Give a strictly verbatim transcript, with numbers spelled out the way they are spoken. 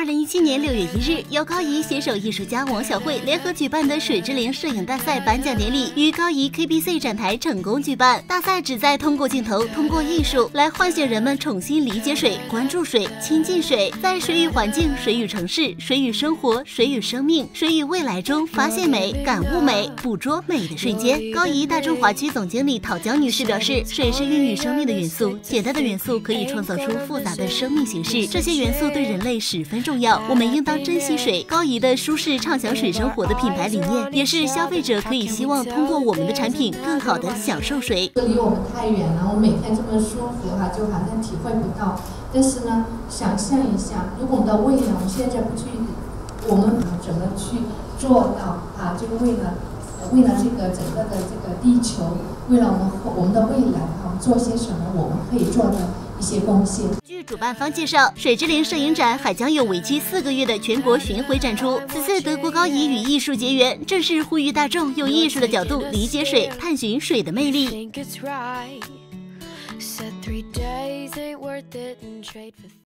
零一七年六月一日，由高仪携手艺术家王小慧联合举办的水之灵摄影大赛颁奖典礼于高仪 K B C 展台成功举办。大赛旨在通过镜头、通过艺术来唤醒人们重新理解水、关注水、亲近水，在水与环境、水与城市、水与生活、水与生命、水与未来中发现美、感悟美、捕捉美的瞬间。高仪大中华区总经理陶江女士表示，水是孕育生命的元素，简单的元素可以创造出复杂的生命形式，这些元素对人类十分重要，我们应当珍惜水。高仪的舒适畅享水生活的品牌理念，也是消费者可以希望通过我们的产品更好的享受水。 离我们太远了，我每天这么舒服的话，就好像体会不到。但是呢，想象一下，如果我们的未来，我们现在不去，我们怎么去做到啊？这个为了为了这个整个的这个地球，为了我们我们的未来啊，做些什么我们可以做的一些贡献。 据主办方介绍，水之灵摄影展还将有为期四个月的全国巡回展出。此次德国高仪与艺术结缘，正是呼吁大众用艺术的角度理解水，探寻水的魅力。